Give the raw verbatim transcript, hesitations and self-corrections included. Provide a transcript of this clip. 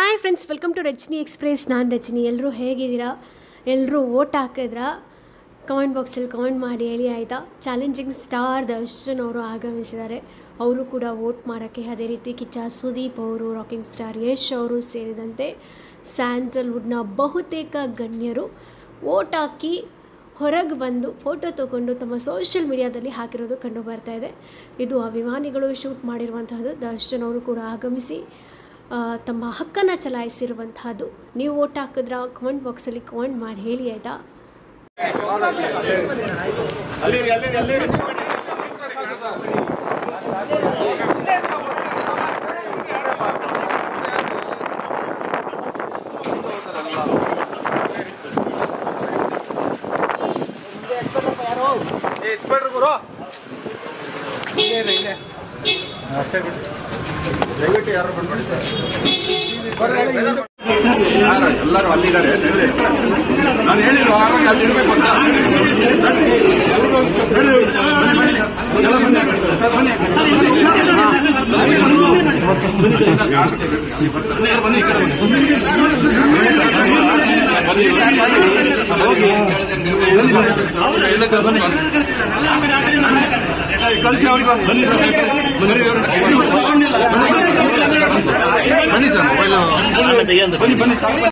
Hi friends, welcome to Rajini express. ನಾನು ರಜನಿ. ಎಲ್ಲರೂ ಹೇಗಿದ್ದೀರಾ? ಎಲ್ಲರೂ ವೋಟ್ ಹಾಕಿದ್ರಾ? ಕಮೆಂಟ್ ಬಾಕ್ಸಲ್ಲಿ ಕಮೆಂಟ್ ಮಾಡಿ ಹೇಳಿ ಆಯಿತಾ. ಚಾಲೆಂಜಿಂಗ್ ಸ್ಟಾರ್ ದರ್ಶನ್ ಅವರು ಆಗಮಿಸಿದ್ದಾರೆ. ಅವರು ಕೂಡ ವೋಟ್ ಮಾಡೋಕ್ಕೆ, ಅದೇ ರೀತಿ ಕಿಚ್ಚ ಸುದೀಪ್ ಅವರು, ರಾಕಿಂಗ್ ಸ್ಟಾರ್ ಯಶ್ ಅವರು ಸೇರಿದಂತೆ ಸ್ಯಾಂಡಲ್ವುಡ್ನ ಬಹುತೇಕ ಗಣ್ಯರು ವೋಟ್ ಹಾಕಿ ಹೊರಗೆ ಬಂದು ಫೋಟೋ ತೊಗೊಂಡು ತಮ್ಮ ಸೋಷಿಯಲ್ ಮೀಡಿಯಾದಲ್ಲಿ ಹಾಕಿರೋದು ಕಂಡು ಬರ್ತಾ ಇದೆ. ಇದು ಅಭಿಮಾನಿಗಳು ಶೂಟ್ ಮಾಡಿರುವಂತಹದ್ದು. ದರ್ಶನ್ ಅವರು ಕೂಡ ಆಗಮಿಸಿ ತಮ್ಮ ಹಕ್ಕನ್ನು ಚಲಾಯಿಸಿರುವಂತಹದ್ದು. ನೀವು ವೋಟ್ ಹಾಕಿದ್ರ? ಕಮೆಂಟ್ ಬಾಕ್ಸಲ್ಲಿ ಕಮೆಂಟ್ ಮಾಡಿ ಹೇಳಿ ಆಯಿತಾ. ದಯವಿಟ್ಟು ಯಾರು ಬಂದ್ಬಿಡಿ ಎಲ್ಲರೂ ಅಲ್ಲಿದ್ದಾರೆ. ನಾನು ಹೇಳಿದ್ರು ಆವಾಗ ಅಲ್ಲಿ ಇರಬೇಕು ಅಂತ. ಕಳಿಸಿ ಅವ್ರಿಗೆ ಬನ್ನಿ ಬನ್ನಿ ಸರ್, ಮೊಬೈಲ್ ಬನ್ನಿ ಬನ್ನಿ.